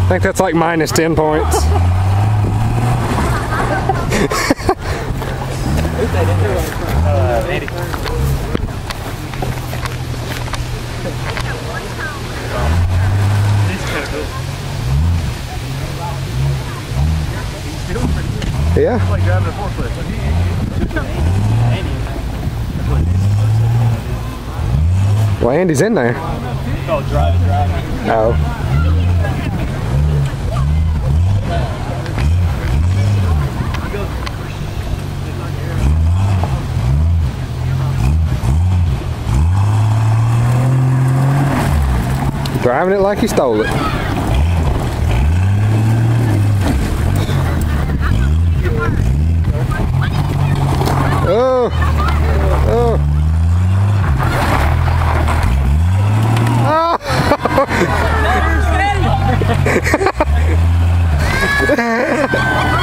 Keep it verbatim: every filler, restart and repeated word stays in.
think that's like minus ten points. uh, Andy. Yeah. It's like driving a forklift. Well, Andy's in there. Oh, driving, driving. Oh. Driving it like he stole it. Oh! Oh! Oh!